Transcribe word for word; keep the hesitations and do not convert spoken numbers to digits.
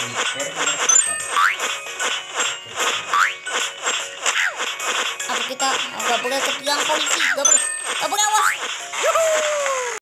Apa kita nggak boleh tertilang polisi? Nggak boleh, nggak boleh awas.